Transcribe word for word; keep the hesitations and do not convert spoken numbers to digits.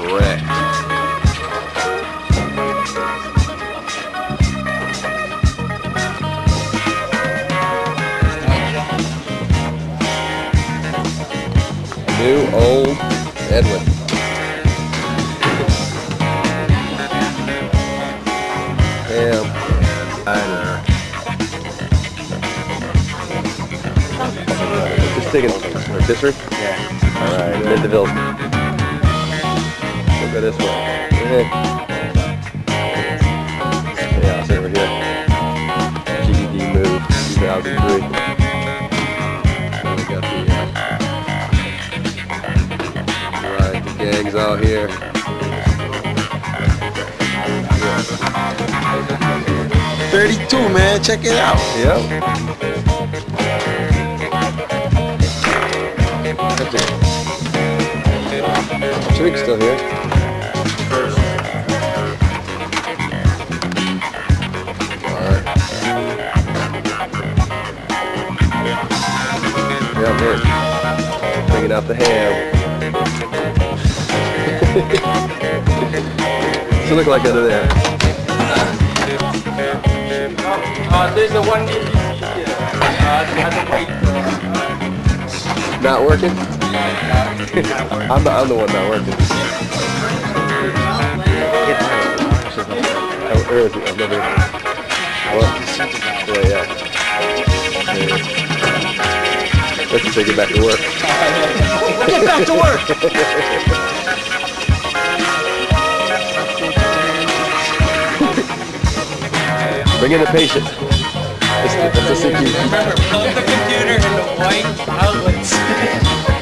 wrecked. New old Edwin. Damn. Diner. Just taking rotisserie? Yeah. Alright, Mandeville. We'll go this way. Okay. Yeah, it's over here. G E D move, two thousand three. So we got the, uh, right, the gang's out here. thirty-two, man, check it out. Yep. Trig's still here. Alright. Yeah, there. Bringing out the ham. What's it look like under there? Uh, there's a one here. Uh, Not working? I'm, the, I'm the one not working. Oh, where is it? I've never... What? Yeah, yeah. Let's just take it back to work. Get back to work! Bring in the patient. That's the, that's the C Q. Remember, plug the computer into white outlets.